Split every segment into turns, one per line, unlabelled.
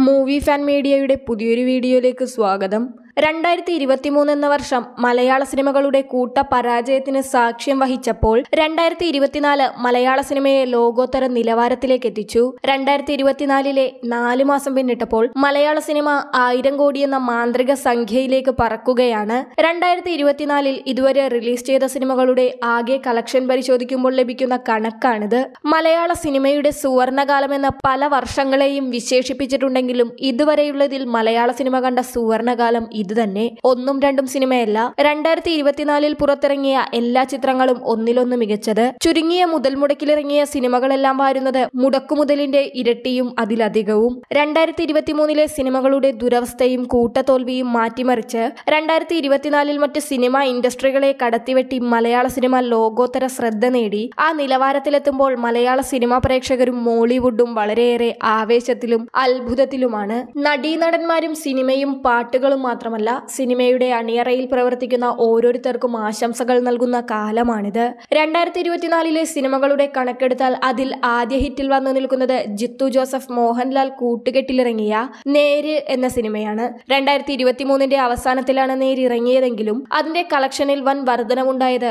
Movie fan മീഡിയയുടെ പുതിയൊരു വീഡിയോയിലേക്ക് സ്വാഗതം. 2023 എന്ന വർഷം മലയാള സിനിമകളുടെ കൂട്ട പരാജയത്തിന് സാക്ഷ്യം വഹിച്ചപ്പോൾ 2024 മലയാള സിനിമയെ ലോകോത്തര നിലവാരത്തിലേക്ക് എത്തിച്ചു. 2024 4 മാസം പിന്നിട്ടപ്പോൾ മലയാള സിനിമ 1000 കോടി എന്ന മാന്ത്രിക സംഖ്യയിലേക്ക് പറക്കുകയാണ്. 2024 ഇതുവരെ റിലീസ് ചെയ്ത സിനിമകളുടെ ആകെ കളക്ഷൻ പരിശോധിക്കുമ്പോൾ ലഭിക്കുന്ന കണക്കാണിത്. മലയാള സിനിമയുടെ സുവർണകാലം എന്ന പല വർഷങ്ങളെയും വിശേഷിപ്പിച്ചിട്ടുണ്ടെങ്കിലും ഇതുവരെയുള്ളതിൽ മലയാള സിനിമ കണ്ട സുവർണകാലം ഇത് തന്നെ. ഒന്നും രണ്ടും സിനിമയല്ല, 2024 പുറത്തിറങ്ങിയ എല്ലാ ചിത്രങ്ങളും ഒന്നിലൊന്ന് മികച്ചത്. ചുരുങ്ങിയ മുതൽ മുടക്കിലിറങ്ങിയ സിനിമകളെല്ലാം വാരുന്നത് മുടക്കുമുതലിന്റെ ഇരട്ടിയും അതിലധികവും. 2023 സിനിമകളുടെ ദുരവസ്ഥയും കൂട്ടത്തോൽവിയും മാറ്റിമറിച്ച് 2024 മറ്റ് സിനിമാ ഇൻഡസ്ട്രികളെ കടത്തിവെട്ടി മലയാള സിനിമ ലോകോത്തര ശ്രദ്ധ നേടി. ആ നിലവാരത്തിലെത്തുമ്പോൾ മലയാള സിനിമാ പ്രേക്ഷകരും മോളിവുഡും വളരെയേറെ ആവേശത്തിലും അത്ഭുതത്തിലുമാണ്. നടീനടന്മാരും സിനിമയും പാട്ടുകളും മാത്രമല്ല, സിനിമയുടെ അണിയറയിൽ പ്രവർത്തിക്കുന്ന ഓരോരുത്തർക്കും ആശംസകൾ നൽകുന്ന കാലമാണിത്. 2024 സിനിമകളുടെ കണക്കെടുത്താൽ അതിൽ ആദ്യ ഹിറ്റിൽ വന്നു നിൽക്കുന്നത് ജിത്തു ജോസഫ് മോഹൻലാൽ കൂട്ടുകെട്ടിലിറങ്ങിയ നേര് എന്ന സിനിമയാണ്. 2023 അവസാനത്തിലാണ് നേര് ഇറങ്ങിയതെങ്കിലും അതിന്റെ കളക്ഷനിൽ വൻ വർധനവുണ്ടായത്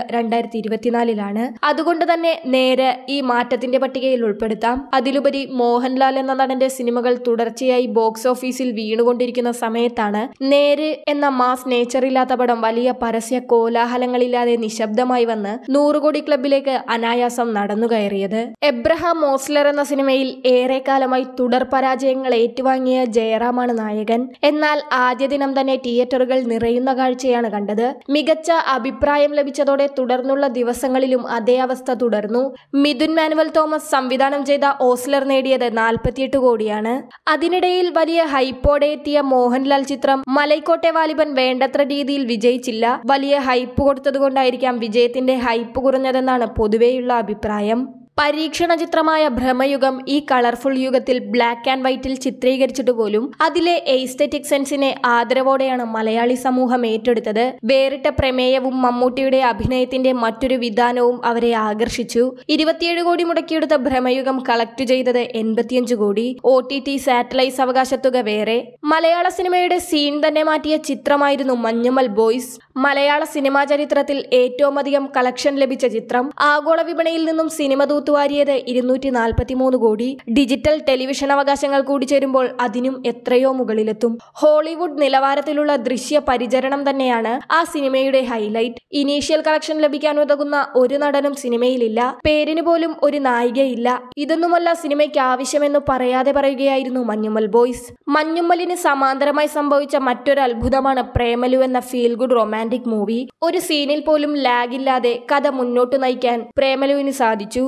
2024 അതുകൊണ്ട് തന്നെ നേര് ഈ മാറ്റത്തിന്റെ പട്ടികയിൽ ഉൾപ്പെടുത്താം. അതിലുപരി മോഹൻലാൽ എന്ന നടന്റെ സിനിമകൾ തുടർച്ചയായി ബോക്സ് ഓഫീസിൽ വീണുകൊണ്ടിരിക്കുന്ന സമയത്താണ് നേര് എന്ന മാസ് നേച്ചറില്ലാത്ത പടം വലിയ പരസ്യ കോലാഹലങ്ങളില്ലാതെ നിശബ്ദമായി വന്ന് 100 കോടി ക്ലബിലേക്ക് അനായാസം നടന്നുകയറിയത്. എബ്രഹാം മോസ്ലർ എന്ന സിനിമയിൽ ഏറെക്കാലമായി തുടർ പരാജയങ്ങൾ ഏറ്റുവാങ്ങിയ ജയറാമാണ് നായകൻ. എന്നാൽ ആദ്യ ദിനം തന്നെ തിയേറ്ററുകൾ നിറയുന്ന കാഴ്ചയാണ് കണ്ടത്. മികച്ച അഭിപ്രായം ലഭിച്ചതോടെ തുടർന്നുള്ള ദിവസങ്ങളിലും അതേ അവസ്ഥ തുടർന്നു. മിഥുൻ മാനുവൽ തോമസ് സംവിധാനം ചെയ്ത ഓസ്ലർ നേടിയത് 48 കോടിയാണ്. അതിനിടയിൽ വലിയ ഹൈപ്പോടെ എത്തിയ മോഹൻലാൽ ചിത്രം മലൈക്കോട്ടെ വാലിബൻ വേണ്ടത്ര രീതിയിൽ വിജയിച്ചില്ല. വലിയ ഹൈപ്പ് കൊടുത്തതുകൊണ്ടായിരിക്കാം വിജയത്തിന്റെ ഹൈപ്പ് കുറഞ്ഞതെന്നാണ് പൊതുവെയുള്ള അഭിപ്രായം. പരീക്ഷണ ചിത്രമായ ഭ്രമയുഗം ഈ കളർഫുൾ യുഗത്തിൽ ബ്ലാക്ക് ആൻഡ് വൈറ്റിൽ ചിത്രീകരിച്ചിട്ട് പോലും അതിലെ എയ്സ്തെറ്റിക് സെൻസിനെ ആദരവോടെയാണ് മലയാളി സമൂഹം ഏറ്റെടുത്തത്. വേറിട്ട പ്രമേയവും മമ്മൂട്ടിയുടെ അഭിനയത്തിന്റെ മറ്റൊരു വിധാനവും അവരെ ആകർഷിച്ചു. 27 കോടി മുടക്കിയെടുത്ത ഭ്രമയുഗം കളക്ട് ചെയ്തത് 85 കോടി. OTT സാറ്റലൈറ്റ് അവകാശത്തുക വേറെ. മലയാള സിനിമയുടെ സീൻ തന്നെ മാറ്റിയ ചിത്രമായിരുന്നു മഞ്ഞുമൽ ബോയ്സ്. മലയാള സിനിമാ ചരിത്രത്തിൽ ഏറ്റവും അധികം കളക്ഷൻ ലഭിച്ച ചിത്രം. ആഗോള വിപണിയിൽ നിന്നും സിനിമ തൂത്തുവാരിയത് 243 കോടി. ഡിജിറ്റൽ ടെലിവിഷൻ അവകാശങ്ങൾ കൂടി ചേരുമ്പോൾ അതിനും എത്രയോ മുകളിലെത്തും. ഹോളിവുഡ് നിലവാരത്തിലുള്ള ദൃശ്യ പരിചരണം തന്നെയാണ് ആ സിനിമയുടെ ഹൈലൈറ്റ്. ഇനീഷ്യൽ കളക്ഷൻ ലഭിക്കാൻ ഉതകുന്ന ഒരു നടനും സിനിമയിലില്ല. പേരിന് പോലും ഒരു നായികയില്ല. ഇതൊന്നുമല്ല സിനിമയ്ക്ക് ആവശ്യമെന്ന് പറയാതെ പറയുകയായിരുന്നു മഞ്ഞുമൽ ബോയ്സ്. മഞ്ഞുമ്മലിന് സമാന്തരമായി സംഭവിച്ച മറ്റൊരു അത്ഭുതമാണ് പ്രേമലു എന്ന ഫീൽ ഗുഡ് റൊമാൻറ്റിക് മൂവി. ഒരു സീനിൽ പോലും ലാഗില്ലാതെ കഥ മുന്നോട്ട് നയിക്കാൻ പ്രേമലുവിന് സാധിച്ചു.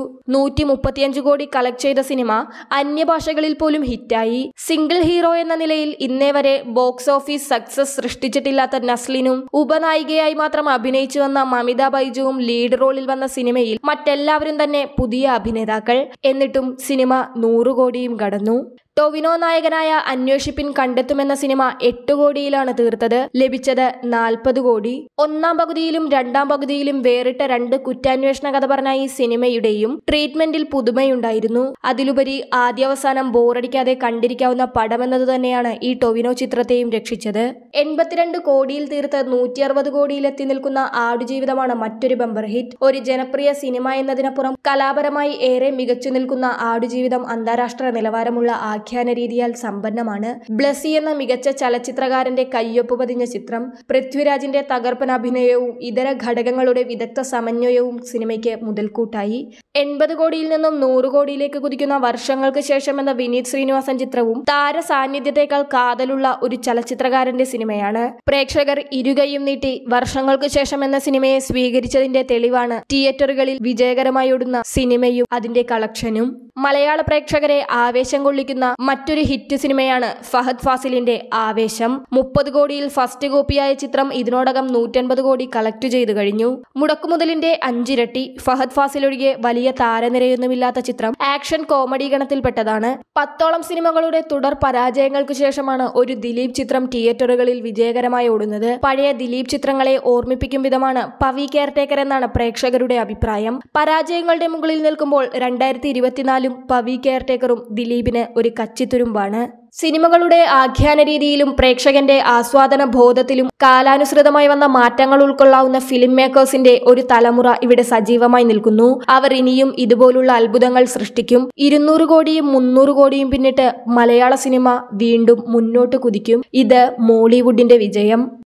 135 കോടി കളക്ട് ചെയ്ത സിനിമ അന്യഭാഷകളിൽ പോലും ഹിറ്റായി. സിംഗിൾ ഹീറോ എന്ന നിലയിൽ ഇന്നേ വരെ ബോക്സ് ഓഫീസ് സക്സസ് സൃഷ്ടിച്ചിട്ടില്ലാത്ത നസ്ലിനും ഉപനായികയായി മാത്രം അഭിനയിച്ചു വന്ന മമിത ബൈജുവും ലീഡ് റോളിൽ വന്ന സിനിമയിൽ മറ്റെല്ലാവരും തന്നെ പുതിയ അഭിനേതാക്കൾ. എന്നിട്ടും സിനിമ 100 കോടിയും കടന്നു. ടൊവിനോ നായകനായ അന്വേഷിപ്പിൻ കണ്ടെത്തുമെന്ന സിനിമ 8 കോടിയിലാണ് തീർത്തത്. ലഭിച്ചത് 40 കോടി. ഒന്നാം പകുതിയിലും രണ്ടാം പകുതിയിലും വേറിട്ട 2 കുറ്റാന്വേഷണ കഥ പറഞ്ഞ ഈ സിനിമയുടെയും ട്രീറ്റ്മെന്റിൽ പുതുമയുണ്ടായിരുന്നു. അതിലുപരി ആദ്യാവസാനം ബോറടിക്കാതെ കണ്ടിരിക്കാവുന്ന പടമെന്നത് തന്നെയാണ് ഈ ടൊവിനോ ചിത്രത്തെയും രക്ഷിച്ചത്. 82 കോടിയിൽ തീർത്ത് 160 കോടിയിൽ എത്തി നിൽക്കുന്ന ആടുജീവിതമാണ് മറ്റൊരു ബമ്പർ ഹിറ്റ്. ഒരു ജനപ്രിയ സിനിമ എന്നതിനപ്പുറം കലാപരമായി ഏറെ മികച്ചു നിൽക്കുന്ന ആടുജീവിതം അന്താരാഷ്ട്ര നിലവാരമുള്ള ആഖ്യാന രീതിയാൽ സമ്പന്നമാണ്. ബ്ലസി എന്ന മികച്ച ചലച്ചിത്രകാരന്റെ കയ്യൊപ്പ് പതിഞ്ഞ ചിത്രം. പൃഥ്വിരാജിന്റെ തകർപ്പൻ അഭിനയവും ഇതര ഘടകങ്ങളുടെ വിദഗ്ധ സമന്വയവും സിനിമയ്ക്ക് മുതൽക്കൂട്ടായി. 80 കോടിയിൽ നിന്നും 100 കോടിയിലേക്ക് കുതിക്കുന്ന വർഷങ്ങൾക്ക് ശേഷം എന്ന വിനീത് ശ്രീനിവാസൻ ചിത്രവും താര സാന്നിധ്യത്തെക്കാൾ കാതലുള്ള ഒരു ചലച്ചിത്രകാരന്റെ സിനിമയാണ്. പ്രേക്ഷകർ ഇരുകൈയും നീട്ടി വർഷങ്ങൾക്ക് ശേഷം എന്ന സിനിമയെ സ്വീകരിച്ചതിന്റെ തെളിവാണ് തിയേറ്ററുകളിൽ വിജയകരമായി ഓടുന്ന സിനിമയും അതിന്റെ കളക്ഷനും. മലയാള പ്രേക്ഷകരെ ആവേശം കൊള്ളിക്കുന്ന മറ്റൊരു ഹിറ്റ് സിനിമയാണ് ഫഹദ് ഫാസിലിന്റെ ആവേശം. 30 കോടിയിൽ ഫസ്റ്റ് കോപ്പിയായ ചിത്രം ഇതിനോടകം 180 കോടി കളക്ട് ചെയ്തു കഴിഞ്ഞു. മുടക്കുമുതലിന്റെ 5 ഇരട്ടി. ഫഹദ് ഫാസിൽ ഒഴികെ വലിയ താരനിരയൊന്നുമില്ലാത്ത ചിത്രം ആക്ഷൻ കോമഡി ഗണത്തിൽപ്പെട്ടതാണ്. 10ഓളം സിനിമകളുടെ തുടർ പരാജയങ്ങൾക്ക് ശേഷമാണ് ഒരു ദിലീപ് ചിത്രം തിയേറ്ററുകളിൽ വിജയകരമായി ഓടുന്നത്. പഴയ ദിലീപ് ചിത്രങ്ങളെ ഓർമ്മിപ്പിക്കും വിധമാണ് പവി കെയർടേക്കർ എന്നാണ് പ്രേക്ഷകരുടെ അഭിപ്രായം. പരാജയങ്ങളുടെ മുകളിൽ നിൽക്കുമ്പോൾ 2024 പവി കെയർടേക്കറും ദിലീപിന് ഒരു കച്ചിത്തുരുമ്പാണ്. സിനിമകളുടെ ആഖ്യാന രീതിയിലും പ്രേക്ഷകന്റെ ആസ്വാദന ബോധത്തിലും കാലാനുസൃതമായി വന്ന മാറ്റങ്ങൾ ഉൾക്കൊള്ളാവുന്ന ഫിലിം മേക്കേഴ്സിന്റെ ഒരു തലമുറ ഇവിടെ സജീവമായി നിൽക്കുന്നു. അവർ ഇനിയും ഇതുപോലുള്ള അത്ഭുതങ്ങൾ സൃഷ്ടിക്കും. 200 കോടിയും 300 കോടിയും പിന്നിട്ട് മലയാള സിനിമ വീണ്ടും മുന്നോട്ട് കുതിക്കും. ഇത് മോളിവുഡിന്റെ വിജയം.